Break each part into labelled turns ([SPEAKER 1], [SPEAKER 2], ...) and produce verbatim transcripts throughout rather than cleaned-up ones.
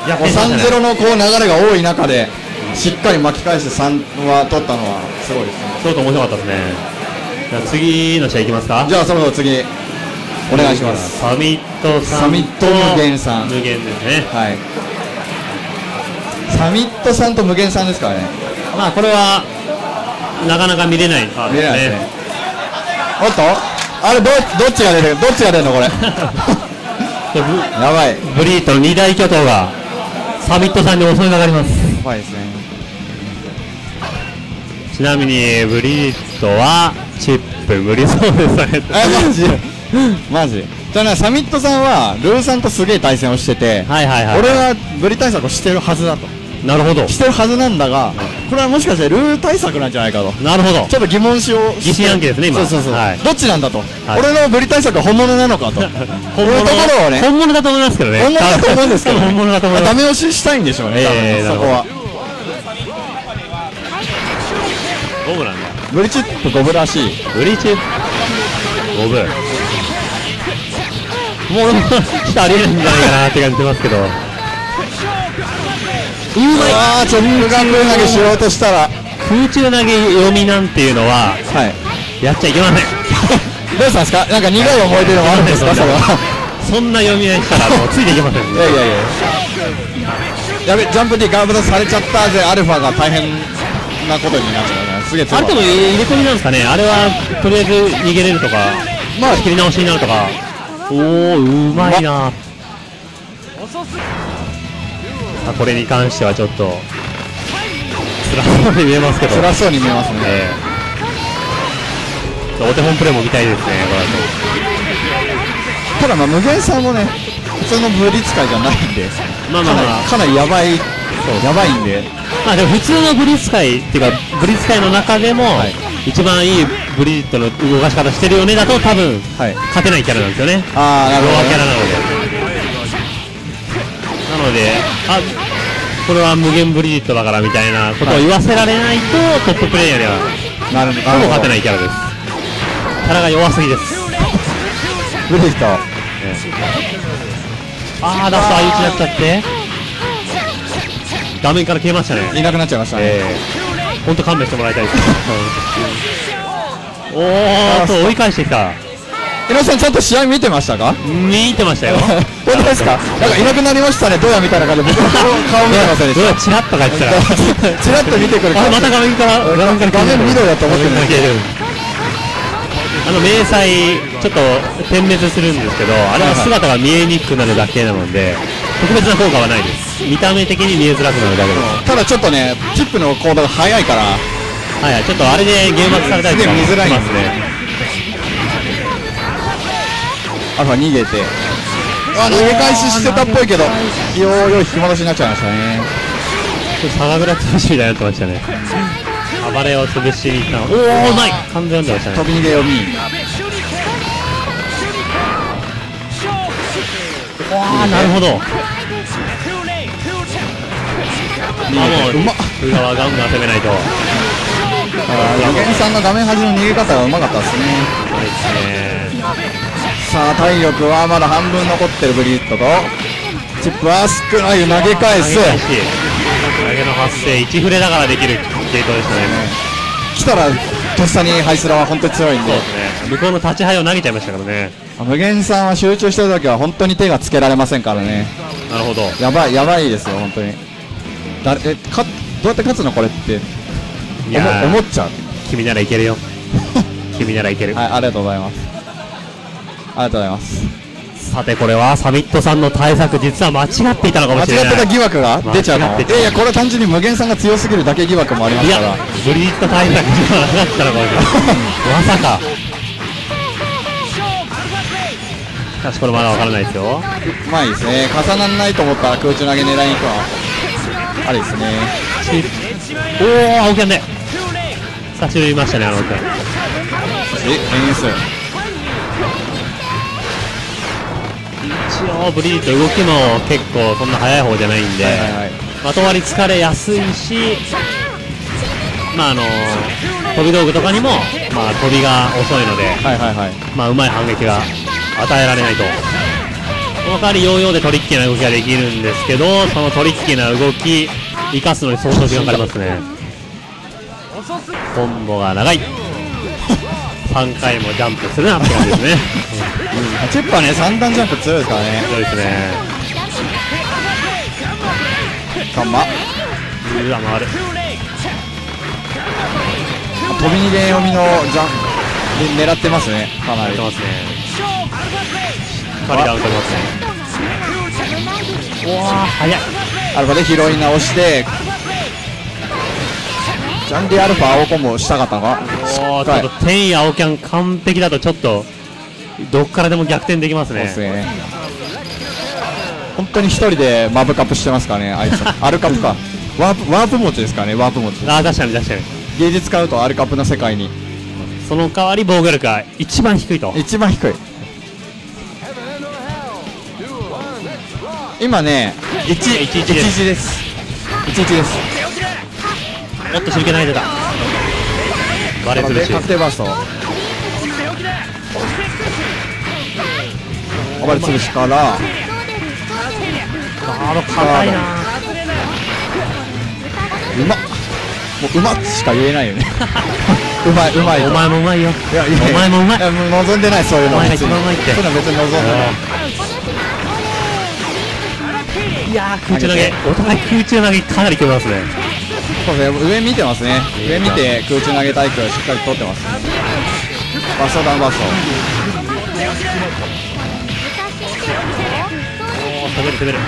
[SPEAKER 1] もう さんたいゼロ のこう流れが多い中でしっかり巻き返してさんは取ったのはすごいですね。
[SPEAKER 2] ちょっと面白かったですね。じゃあ次の試合いきますか。
[SPEAKER 1] じゃあそろそろ次お願いします。
[SPEAKER 2] サミットさんと
[SPEAKER 1] サミット無限さん。
[SPEAKER 2] 無限ですね。
[SPEAKER 1] はい。サミットさんと無限さんですからね。
[SPEAKER 2] まあこれはなかなか見れないカードですね。見れないですね。
[SPEAKER 1] おっとあれどどっちが出てるどっちが出るのこれ。やばい。
[SPEAKER 2] ブリートの二大巨頭がサミットさんに襲いかかります。
[SPEAKER 1] やばいですね。
[SPEAKER 2] ちなみにブリートはチップ無理そうですね。
[SPEAKER 1] えマジマジ。じゃあねサミットさんはルーさんとすげえ対戦をしてて、はいはいはい、俺はブリ対策をしてるはずだと。
[SPEAKER 2] なるほど。
[SPEAKER 1] してるはずなんだが、これはもしかしてルー対策なんじゃないかと。
[SPEAKER 2] なるほど。
[SPEAKER 1] ちょっと疑問視を
[SPEAKER 2] 疑心暗鬼ですね今。
[SPEAKER 1] そうそうそう、はい、どっちなんだと、はい、俺のブリ対策は本物なのかと本物ところをね、
[SPEAKER 2] 本物だと思いますけどね。
[SPEAKER 1] 本物だと思うんですけど、ね、
[SPEAKER 2] 本物だと思います。
[SPEAKER 1] ダメ押ししたいんでしょうね、えー、そこは
[SPEAKER 2] ゴブなんだ。
[SPEAKER 1] ブリチップゴブらしい。
[SPEAKER 2] ブリチップゴブもう俺もちょっとありえないんじゃないかなって感じてますけど、うまい。
[SPEAKER 1] ああ、チョップガン投げしようとしたら
[SPEAKER 2] 空中投げ読みなんていうのは、はい、やっちゃいけません。
[SPEAKER 1] どうしたんですか。なんか苦い思い出でもあるんですか。それは
[SPEAKER 2] そんな読み合いしたらもうついていけません。いやいやい
[SPEAKER 1] や、やべ、ジャンプ D ガーブドされちゃったぜ。アルファが大変なことになっちゃうね。すげえ強い。
[SPEAKER 2] あれでも入れ込みなんですかね。あれはとりあえず逃げれるとか、まあ仕切り直しになるとか。おお、うまいな、ま、あこれに関してはちょっと辛そうに見えますけど。
[SPEAKER 1] 辛そうに見えますね、え
[SPEAKER 2] ー、お手本プレーも見たいですね。こ
[SPEAKER 1] れただまあ無限さんもね普通のブリ使いじゃないんで、まあまあまあかなりやばい、やばいんで、
[SPEAKER 2] まあでも普通のブリ使いっていうかブリ使いの中でも、はい、一番いいブリッドの動かし方してるよねだと多分、はい、勝てないキャラなんですよね。
[SPEAKER 1] ああ、なるほど、ね、
[SPEAKER 2] 弱キャラなのでなので、あ、これは無限ブリッドだからみたいなことを言わせられないと、はい、トッププレイヤーではなるほども勝てないキャラです。キャラが弱すぎです。
[SPEAKER 1] ブリッド、ね、
[SPEAKER 2] ああ、ラスト相打ちになっちゃって画面から消えましたね。
[SPEAKER 1] いなくなっちゃいましたね。え
[SPEAKER 2] ー、本当勘弁してもらいたいです。おーっと追い返してきた。
[SPEAKER 1] 井上さんちゃんと試合見てましたか。
[SPEAKER 2] 見てましたよ。
[SPEAKER 1] 本当ですか。なんかいなくなりましたね、どうやみたいな感じで僕の顔見てませんでした。
[SPEAKER 2] チラッとか言ってたら
[SPEAKER 1] チラッと見てくる。
[SPEAKER 2] あ、また画面から
[SPEAKER 1] 画面見ろよと思ってるんですけど、
[SPEAKER 2] あの迷彩ちょっと点滅するんですけど、あれは姿が見えにくくなるだけなので特別な効果はないです。見た目的に見えづらくなるだけです。
[SPEAKER 1] ただちょっとねチップの行動が速いから、
[SPEAKER 2] はいはい、ちょっとあれでゲームアップされたりとか
[SPEAKER 1] 見づらいますね。アルファ逃げて、あ、投げ返ししてたっぽいけど、よーよい引き戻しになっちゃいましたね。
[SPEAKER 2] ちょっと酒蔵潰しみたいになってましたね。暴れを潰しに行ったの。おお、うまい。完全読んでましたね。
[SPEAKER 1] 飛び逃げ読み。
[SPEAKER 2] わあ、なるほど。あ、もううまっ。裏はガンガン攻めないと。
[SPEAKER 1] ああ、無限さんの画面端の逃げ方がうまかったですね。
[SPEAKER 2] そうですね。
[SPEAKER 1] さあ体力はまだ半分残ってるブリッドとチップは少ない投げ返す。投
[SPEAKER 2] げの発生いちフレだからできる系統でしたね。
[SPEAKER 1] 来たらとっさにハイスラは本当に強いんで、
[SPEAKER 2] そうですね、向こうの立ちハイを投げちゃいましたからね。
[SPEAKER 1] 無限さんは集中してるときは本当に手がつけられませんからね。
[SPEAKER 2] なるほど、
[SPEAKER 1] やばいやばいですよ本当に。だえかどうやって勝つのこれって思っちゃう。
[SPEAKER 2] 君ならいけるよ君ならいける。
[SPEAKER 1] はい、ありがとうございます。ありがとうございます。
[SPEAKER 2] さてこれはサミットさんの対策実は間違っていたのかもしれない。
[SPEAKER 1] 間違ってた疑惑が出ちゃうかも。いやいやこれは単純に無限さんが強すぎるだけ疑惑もありますから。
[SPEAKER 2] いやブリッド対策じゃなかったのかもしれないまさか。しかしこれまだわからないですよ。
[SPEAKER 1] うまいですね。重ならないと思ったら空中投げ狙いに行くわ。あれですね。
[SPEAKER 2] おお、青木さんで久しぶりに見ましたね、あの青木さん。
[SPEAKER 1] え、エンス
[SPEAKER 2] 一応ブリート動きも結構そんな速い方じゃないんで、はいはいはい、まとわり疲れやすいし、まああの飛び道具とかにも、まあ、飛びが遅いので、はいはいはい、まあうまい反撃が与えられないと。 その代わりヨーヨーでトリッキーな動きができるんですけど、そのトリッキーな動き生かすのに相当時間かかりますね。コンボが長いさんかいもジャンプするなって感じですね。
[SPEAKER 1] うん、チップはねさん段ジャンプ強いですからね。
[SPEAKER 2] そうですね。
[SPEAKER 1] ガンマ
[SPEAKER 2] うわ回る。
[SPEAKER 1] 飛び逃げ読みのジャンプで狙ってますね。かなり
[SPEAKER 2] 狙ってますね。しっかりダウン取りますね。うわー速い。
[SPEAKER 1] アルファで拾い直してジャンディアルファ青コンボしたかったのか。
[SPEAKER 2] おーちょっと天意青キャン完璧だとちょっとどっからでも逆転できますね。
[SPEAKER 1] そうですね。本当に一人でマブカップしてますからね、あいつ。アルカップか。ワープ、ワープ持ちですからね、ワープ持ち。
[SPEAKER 2] ああ、確かに確かに。
[SPEAKER 1] 芸術使うとアルカップの世界に。
[SPEAKER 2] その代わり防御力が一番低いと。
[SPEAKER 1] 一番低い。今ね、いち、いちいちです。いちいちです。
[SPEAKER 2] もっと手裏剣投げてた。バレーするし。
[SPEAKER 1] 確定バースト。暴れ潰しから
[SPEAKER 2] ガード硬いな。
[SPEAKER 1] うまっ。もううまっしか言えないよね。うまいうまい。
[SPEAKER 2] お前もうまいよ。
[SPEAKER 1] いやいや
[SPEAKER 2] お前もうまい。
[SPEAKER 1] いやもう望んでないそういうの。
[SPEAKER 2] お前が一番うまいって。
[SPEAKER 1] そういうの別に望んでない。
[SPEAKER 2] いやー空中投げ。お互い空中投げかなり決めますね。
[SPEAKER 1] そうですね。上見てますね。上見て空中投げタイプしっかり取ってます。バストダウンバスト。
[SPEAKER 2] おお攻める攻める。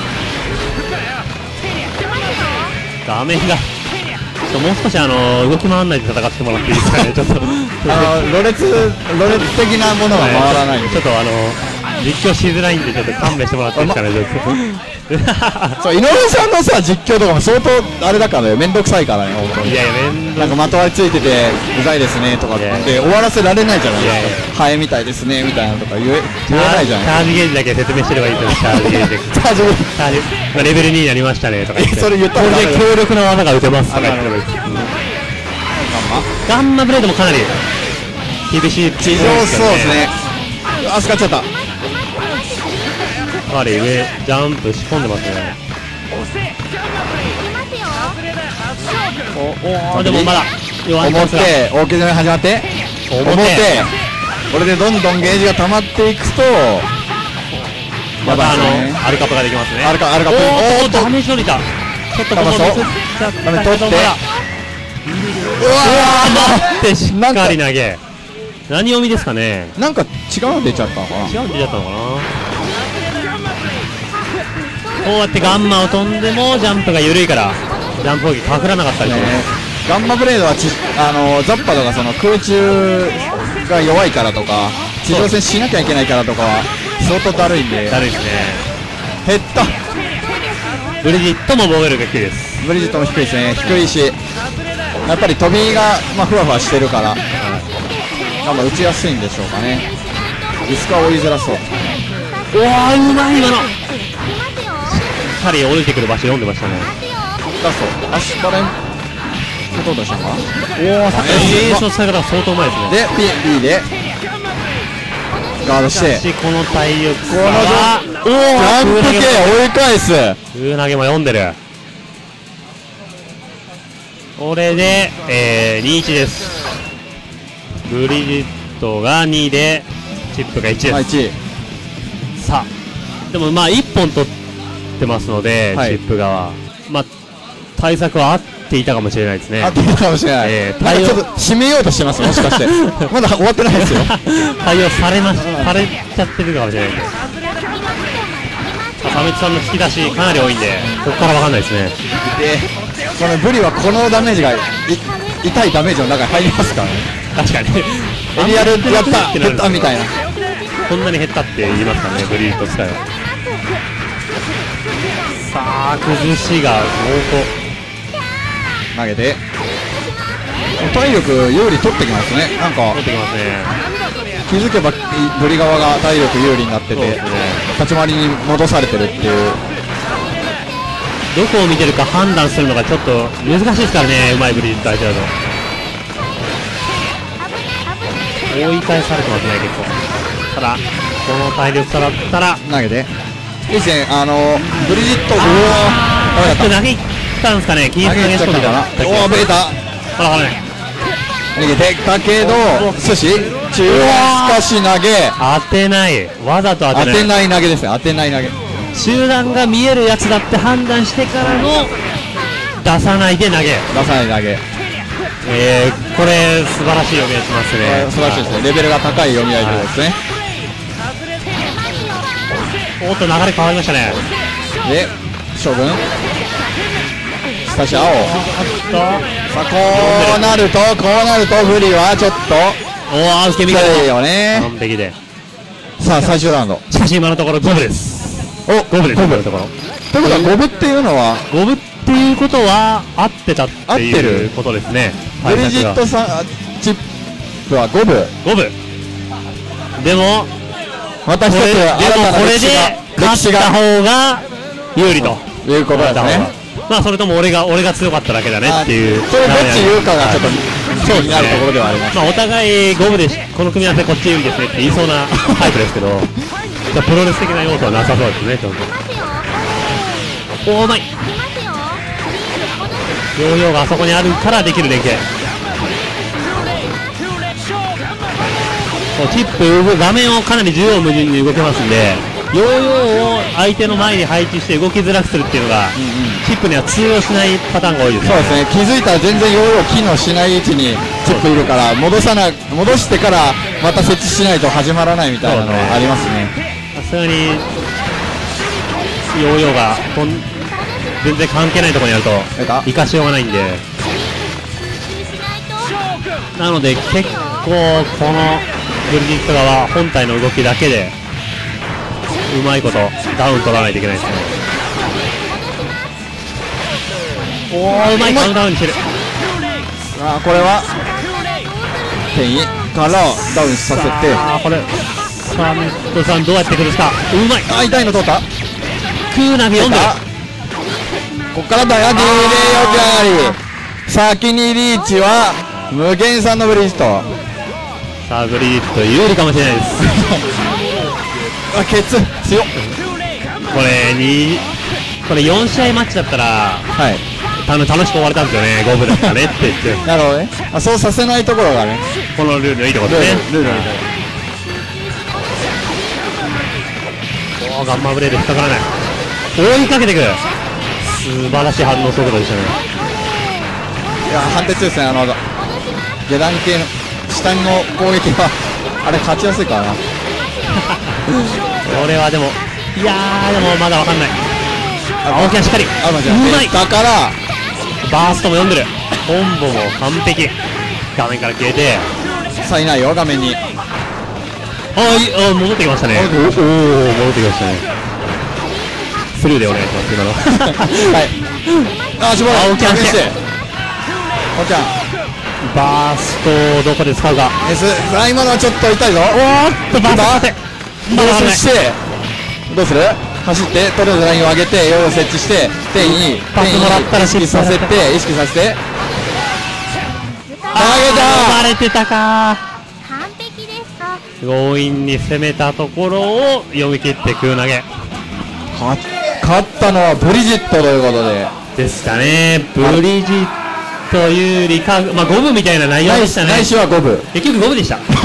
[SPEAKER 2] 画面がちょもう少しあの動き回らないで戦ってもらっていいですかね。ちょっとあ
[SPEAKER 1] のろれつろれつ的なものが回らない。
[SPEAKER 2] ちょっとあの実況しづらいんでちょっと勘弁してもらっていいですかね。
[SPEAKER 1] そう井上さんのさ実況とかも相当あれだからね、めんどくさいからね本当に。
[SPEAKER 2] いやいやめんど
[SPEAKER 1] なんかまとわりついててうざいですねとかって終わらせられないじゃないですか。ハエみたいですねみたいなとか言え言えないじゃない。
[SPEAKER 2] チャージゲージだけ説明してればいいですよ。チャージゲージ。チャージチャージまあレベルにになりましたねとか言って。
[SPEAKER 1] それ言った
[SPEAKER 2] らこれで強力な技が打てますとか言って。ガンマブレードもかなり厳しい。
[SPEAKER 1] 地上そうですね。あ使っちゃった。
[SPEAKER 2] かなり上ジャンプ仕込んでますね。おおでもまだ弱い。
[SPEAKER 1] 表大き攻め始まって表これでどんどんゲージが溜まっていくと
[SPEAKER 2] またあのアルカプができますね。
[SPEAKER 1] アルカアルカプ
[SPEAKER 2] おおダメージ取れた。ちょっとここミスっちゃったけどまだ。うわー待ってしっかり投げ。何読みですかね。
[SPEAKER 1] なんか違うの出ちゃったのかな。
[SPEAKER 2] 違うの出ちゃったのかな。こうやってガンマを飛んでもジャンプが緩いからジャンプ攻撃かくらなかったりとか、ね、
[SPEAKER 1] ガンマブレードはちあのザッパとかその空中が弱いからとか地上戦しなきゃいけないからとかは相当だるいんで。
[SPEAKER 2] だるいですね。
[SPEAKER 1] 減った。
[SPEAKER 2] ブリジットも防御力が低いです。
[SPEAKER 1] ブリジットも低いですね。低いしやっぱり飛びが、まあ、ふわふわしてるから、はい、まあ打ちやすいんでしょうかね。リスクは追いづらそう。
[SPEAKER 2] うわーうまい今の。しっかり降りてくる場所読んでましたね。
[SPEAKER 1] ラストアシュバレンどうでしたか。
[SPEAKER 2] おおさっきのエースの使い方が相当うまいですね。
[SPEAKER 1] で P, P でガードして
[SPEAKER 2] しこの体力
[SPEAKER 1] このジャンプ系追い返す。
[SPEAKER 2] 空投げも読んでる。これで、えー、にいちです。ブリジットがにでチップがいちです、
[SPEAKER 1] まあ、いち
[SPEAKER 2] さあでもまあいっぽん取ってますので、はい、チップ側まあ対策は合っていたかもしれないですね。
[SPEAKER 1] 合っていたかもしれない、えー、対応ちょっと締めようとしてますもしかしてまだ終わってないですよ
[SPEAKER 2] 対応されましされちゃってるかもしれないです。サメツさんの引き出しかなり多いんでここから分かんないですね。
[SPEAKER 1] でこのブリはこのダメージが痛いダメージの中に入りますからね。
[SPEAKER 2] 確かに
[SPEAKER 1] エリアルやった減ったみたいな。
[SPEAKER 2] こんなに減ったって言いますからねブリと使えば。さあ崩しが相当
[SPEAKER 1] 投げて体力有利取ってきますね。なんか
[SPEAKER 2] 取ってきますね。
[SPEAKER 1] 気づけばブリ側が体力有利になってて、ね、立ち回りに戻されてるっていう。
[SPEAKER 2] どこを見てるか判断するのがちょっと難しいですからね。うまいブリッジ相手だと追い返されてますね結構。ただこの体力差だったら
[SPEAKER 1] 投げていいですね。あのブリジット、おお
[SPEAKER 2] ちょっと投げたんですかね。均一投げ仕込みだった。
[SPEAKER 1] おお、ベータ
[SPEAKER 2] ほらほらね、
[SPEAKER 1] 逃げてたけど寿司中段少し投げ
[SPEAKER 2] 当てない、わざと当てない、
[SPEAKER 1] 当てない投げですね。当てない投げ、
[SPEAKER 2] 中段が見えるやつだって判断してからの出さないで投げ、
[SPEAKER 1] 出さない投げ、
[SPEAKER 2] えー、これ素晴らしい読み合いしますね。
[SPEAKER 1] 素晴らしいですね。レベルが高い読み合いということですね。
[SPEAKER 2] おっと流れ変わりましたね。
[SPEAKER 1] で将軍下し青、さあこうなるとこうなると不利はちょっと
[SPEAKER 2] おお、受け身が
[SPEAKER 1] いいよね。
[SPEAKER 2] 完璧で、
[SPEAKER 1] さあ最終ラウンド、
[SPEAKER 2] しかし今のところ五分です。
[SPEAKER 1] お
[SPEAKER 2] 五分です。今のところ
[SPEAKER 1] ということは五分っていうのは
[SPEAKER 2] 五分っていうことは合ってたっていうことですね。
[SPEAKER 1] ブリジットさんチップは五分、
[SPEAKER 2] 五分でも
[SPEAKER 1] また一つ
[SPEAKER 2] これでも
[SPEAKER 1] 新たな
[SPEAKER 2] これで
[SPEAKER 1] 歴史が歴
[SPEAKER 2] 勝った
[SPEAKER 1] 史が
[SPEAKER 2] 方が有利と
[SPEAKER 1] いうことですね。
[SPEAKER 2] まあそれとも俺が俺が強かっただけだねっていう、
[SPEAKER 1] それどっち言うかがちょっと
[SPEAKER 2] そうですね
[SPEAKER 1] 気になるところではあります。
[SPEAKER 2] まあお互い五分でしこの組み合わせこっち有利ですねって言いそうなタイプですけどじゃあプロレス的な要素はなさそうですね。ちょっとおーうまい、ヨーヨーがあそこにあるからできる連携、チップ画面をかなり縦横無尽に動けますんで、ヨーヨーを相手の前に配置して動きづらくするっていうのが、うんうん、チップには通用しないパターンが多いですね。
[SPEAKER 1] そうですね。気づいたら全然ヨーヨー機能しない位置にチップいるから戻さな戻してからまた設置しないと始まらないみたいなのはありますね。
[SPEAKER 2] さすがにヨーヨーがとん全然関係ないところにあると生かしようがないんで、なので結構このブリジット側本体の動きだけでうまいことダウン取らないといけないですね。おお、うまいカウントダウンにしてる。
[SPEAKER 1] あこれは転移からダウンさせて、
[SPEAKER 2] あこれサミットさんどうやってくるんですか。うまい、
[SPEAKER 1] あ痛いの通った、
[SPEAKER 2] クーナビ読んでる。
[SPEAKER 1] こっからだよ ディーレイよくあり、先にリーチは無限さんのブリジット、
[SPEAKER 2] さあブリジット有利かもしれないです
[SPEAKER 1] あケツ強っ、
[SPEAKER 2] これにこれよん試合マッチだったら、
[SPEAKER 1] はい、
[SPEAKER 2] た楽しく終われたんですよね。五分だったねって言って
[SPEAKER 1] なるほどね、あそうさせないところがね
[SPEAKER 2] このルールのいいところですね。
[SPEAKER 1] ルールのいいとこ
[SPEAKER 2] ろ、おーガンマブレード引っかからない、追いかけていく、素晴らしい反応速度でしたね。
[SPEAKER 1] いや判定強いですね。あの下段系の下の攻撃はあれ勝ちやすいからな
[SPEAKER 2] これはでもいやーでもまだわかんない。青木はしっかりうまい、
[SPEAKER 1] だから
[SPEAKER 2] バーストも読んでる、コンボも完璧、画面から消えて
[SPEAKER 1] さあいないよ画面に、
[SPEAKER 2] あーあ戻ってきましたね。おお戻ってきましたね。スルーでお願いします今の
[SPEAKER 1] はいあしばらく
[SPEAKER 2] 青木はして
[SPEAKER 1] おちゃん
[SPEAKER 2] バーストをどこで使うか。
[SPEAKER 1] S あ今のはちょっと痛いぞ。
[SPEAKER 2] おーっとバースト
[SPEAKER 1] どうしてどうする、走ってとりあえずラインを上げてヨーヨー設置して転移
[SPEAKER 2] パスもらったら
[SPEAKER 1] 意識させて意識させて投げた
[SPEAKER 2] ー、バレてたかー、
[SPEAKER 3] 完璧でした。
[SPEAKER 2] 強引に攻めたところを読み切って空投げ、
[SPEAKER 1] 勝ったのはブリジットということで
[SPEAKER 2] ですかね。ブリジット有利か、まあ五分みたいな内容でしたね。
[SPEAKER 1] 内緒は五分、
[SPEAKER 2] 結局五分でした